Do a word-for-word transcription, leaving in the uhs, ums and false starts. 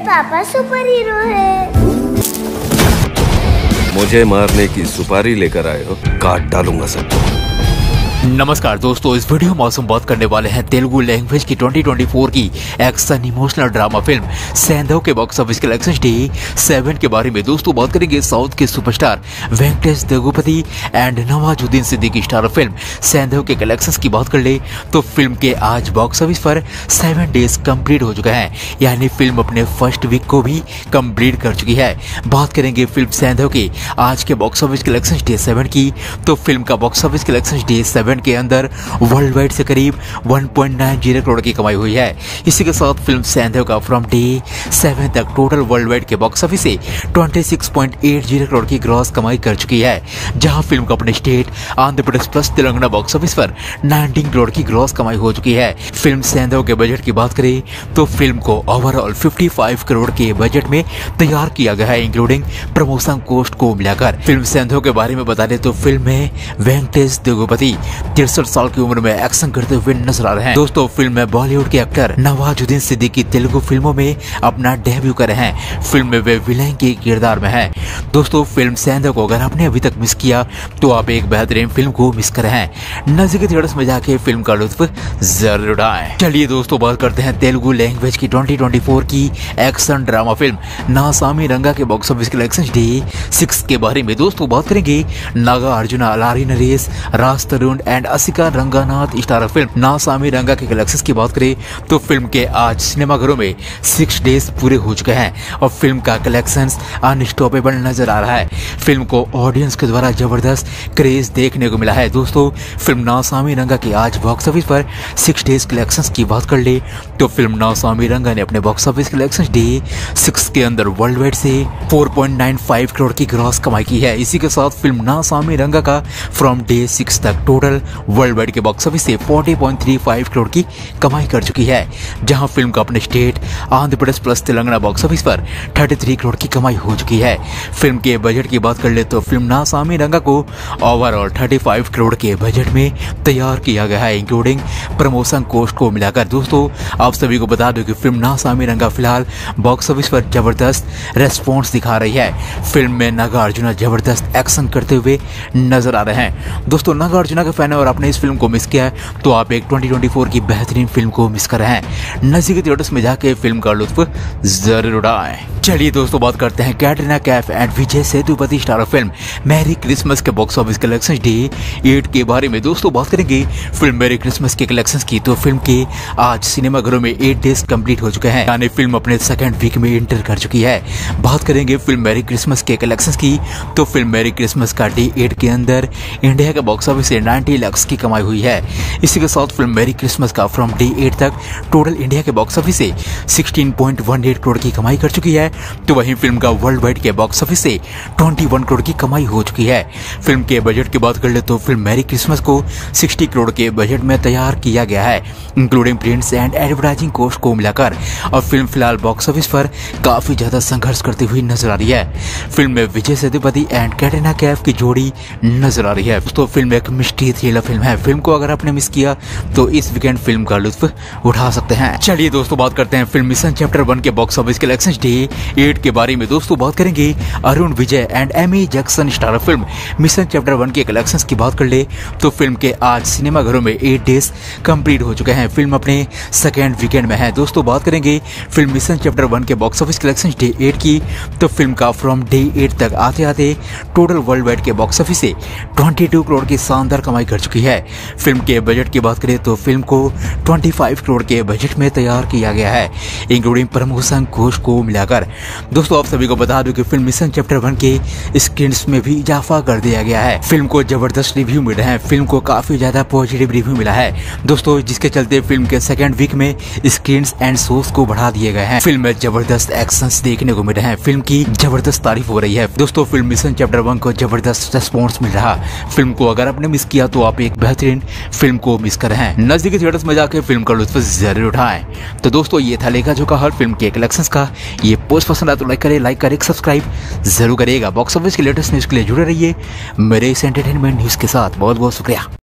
पापा super hero है। मुझे मारने की सुपारी लेकर आए हो, काट डालूंगा सबको। नमस्कार दोस्तों, इस वीडियो में हम बात करने वाले हैं तेलुगु लैंग्वेज की ट्वेंटी ट्वेंटी फोर की action emotional drama film Saindhav के box office collection day seven के बारे में। दोस्तों बात करेंगे साउथ के superstar Venkatesh Daggubati and Nawazuddin Siddiqui star film Saindhav के कलेक्शंस की बात कर ले तो फिल्म के आज बॉक्स ऑफिस पर सेवन डेज कंप्लीट हो चुके हैं, यानी फिल्म अपने फर्स्ट वीक को भी कंप्लीट कर चुकी है। बात करेंगे फिल्म सैंधव के आज के box office collection day seven की, तो फिल्म का box office collection day seven के अंदर वर्ल्ड वाइड से करीब one point nine zero crore की कमाई हुई है। इसी के साथ फिल्म सैंधव का फ्रॉम डे सेवन तक टोटल वर्ल्ड वाइड के बॉक्स ऑफिस से छब्बीस पॉइंट आठ जीरो करोड़ की ग्रॉस कमाई कर चुकी है, जहां फिल्म का अपने state Andhra Pradesh plus Telangana box office पर उन्नीस करोड़ की ग्रॉस कमाई हो चुकी है। फिल्म सैंधव के बजट की बात करें तो फिल्म को ओवरऑल पचपन करोड़ के बजट में तैयार किया गया है, इंक्लूडिंग प्रमोशन कॉस्ट को मिलाकर। फिल्म सैंधव के बारे में बता दें तो फिल्म में वेंकटेश दगुपति तिरसठ साल की उम्र में एक्शन करते हुए नजर आ रहे हैं। दोस्तों फिल्म में बॉलीवुड के एक्टर नवाजुद्दीन सिद्दीकी तेलुगु फिल्मों में अपना डेब्यू कर रहे हैं। फिल्म में वे विलेन के किरदार में हैं। दोस्तों फिल्म सैंधव को अगर आपने अभी तक मिस किया तो आप एक बेहतरीन फिल्म को मिस कर रहे हैं। नजदीकी थिएटर्स में जाके फिल्म का लुत्फ जरूर उठाएं। चलिए दोस्तों बात करते हैं तेलुगु लैंग्वेज की ट्वेंटी ट्वेंटी फोर की action drama film Naasaami Ranga के box office collection day six के बारे में। दोस्तों बात करेंगे Naga Arjuna, Allari Naresh, Raj Tarun and Ashika Ranganath star film Naasaami Ranga के कलेक्शंस की बात करें तो फिल्म के आज सिनेमाघरों में सिक्स डेज पूरे हो चुके हैं और फिल्म का कलेक्शंस अनस्टॉपेबल नजर आ रहा है। फिल्म को ऑडियंस के द्वारा जबरदस्त क्रेज देखने को मिला है। दोस्तों फिल्म नासामी रंगा के आज बॉक्स ऑफिस पर सिक्स डेज कलेक्शंस की बात कर ले तो फिल्म नासामी रंगा ने अपने box office collections day six के अंदर वर्ल्ड वाइड से four point nine five crore की ग्रॉस कमाई की है। इसी के साथ फिल्म नासामी रंगा का फ्रॉम डे सिक्स तक टोटल वर्ल्ड वाइड के बॉक्स ऑफिस से चालीस पॉइंट तीन पाँच करोड़ की कमाई कर चुकी है, जहां फिल्म का अपने state Andhra Pradesh plus Telangana box office पर तैंतीस करोड़ की कमाई हो चुकी है। फिल्म के बजट की बात कर ले तो फिल्म नासामी रंगा को ओवरऑल पैंतीस करोड़ के बजट में तैयार किया गया है, इंक्लूडिंग प्रमोशन कॉस्ट को मिलाकर। दोस्तों आप सभी को बता दो कि फिल्म नासामी रंगा फिलहाल बॉक्स ऑफिस पर जबरदस्त रेस्पॉन्स दिखा रही है। फिल्म में नागार्जुना जबरदस्त एक्शन करते हुए नजर आ रहे हैं। दोस्तों नागार्जुना के फैन है और आपने इस फिल्म को मिस किया है तो आप एक ट्वेंटी ट्वेंटी फोर की बेहतरीन फिल्म को मिस कर रहे हैं। नजदीकी थिएटर्स में जाके फिल्म का लुत्फ जरूर उठाएं। चलिए दोस्तों बात करते हैं Katrina Kaif and Vijay Sethupathi star film Merry Christmas के box office collection day eight के बारे में। दोस्तों बात करेंगे फिल्म मैरी क्रिसमस के कलेक्शंस की तो फिल्म के आज सिनेमाघरों में एट डेज कंप्लीट हो चुके हैं, यानी फिल्म अपने सेकंड वीक में एंटर कर चुकी है। बात करेंगे फिल्म मैरी क्रिसमस के कलेक्शंस की तो फिल्म मैरी क्रिसमस का डे एट के अंदर इंडिया के बॉक्स ऑफिस से नब्बे लाख की कमाई हुई है। इसी के साथ फिल्म मैरी क्रिसमस का फ्रॉम डे एट तक टोटल इंडिया के बॉक्स ऑफिस से सोलह पॉइंट एक आठ करोड़ की कमाई कर चुकी है, तो वहीं फिल्म का वर्ल्ड वाइड के बॉक्स ऑफिस से इक्कीस करोड़ की कमाई हो चुकी है। फिल्म के बजट की बात कर ले तो फिल्म मैरी क्रिसमस को साठ करोड़ के बजट में तैयार किया गया है, including prints and advertising cost को मिलाकर। और फिल्म फिलहाल बॉक्स ऑफिस पर काफी ज्यादा संघर्ष करती हुई नजर आ रही है। फिल्म में विजय सेतुपति एंड कैटरीना कैफ की जोड़ी नजर आ रही है। तो फिल्म एक मिस्ट्री थ्रिलर फिल्म है। फिल्म को अगर आपने मिस किया तो इस वीकेंड फिल्म का लुत्फ उठा सकते हैं। चलिए दोस्तों बात करते हैं फिल्म मिशन चैप्टर वन के box office collection day eight के बारे में। दोस्तों बात करेंगे Arun Vijay and Amy Jackson star film Mission Chapter One के कलेक्शंस की बात कर ले तो फिल्म के आज सिनेमाघरों में एट डेज कंप्लीट हो चुके हैं। फिल्म अपने सेकेंड वीकेंड में है। दोस्तों बात करेंगे फिल्म मिशन चैप्टर वन के box office collection day eight की तो फिल्म का फ्रॉम डे एट तक आते आते टोटल वर्ल्ड वाइड के बॉक्स ऑफिस से बाईस करोड़ की शानदार कमाई कर चुकी है। फिल्म के बजट की बात करें तो फिल्म को पच्चीस करोड़ के बजट में तैयार किया गया है, इंक्लूडिंग प्रमोशन कॉस्ट को मिलाकर। दोस्तों आप सभी को बता दूं कि फिल्म मिशन चैप्टर वन के स्क्रीन्स में भी इजाफा कर दिया गया है। फिल्म को जबरदस्त रिव्यू मिल रहे हैं। फिल्म को काफी ज्यादा पॉजिटिव रिव्यू मिला है दोस्तों, जिसके चलते फिल्म के सेकंड वीक में स्क्रीन्स एंड शोज को बढ़ा दिए गए हैं। फिल्म में जबरदस्त एक्शन देखने को मिल रहे हैं। फिल्म की जबरदस्त तारीफ हो रही है। दोस्तों फिल्म मिशन चैप्टर वन को जबरदस्त रेस्पॉन्स मिल रहा। फिल्म को अगर आपने मिस किया तो आप एक बेहतरीन फिल्म को मिस कर रहे हैं। नजदीकी थिएटर्स में जाकर फिल्म का लुत्फ जरूर उठाएं। तो दोस्तों ये था लेखा जो का हर फिल्म के कलेक्शंस का। ये पोस्ट पसंद आया तो लाइक करे, लाइक करे, सब्सक्राइब जरूर करिएगा। बॉक्स ऑफिस के लेटेस्ट न्यूज के लिए जुड़े रहिए मेरे इस एंटरटेनमेंट न्यूज के साथ। बहुत बहुत शुक्रिया।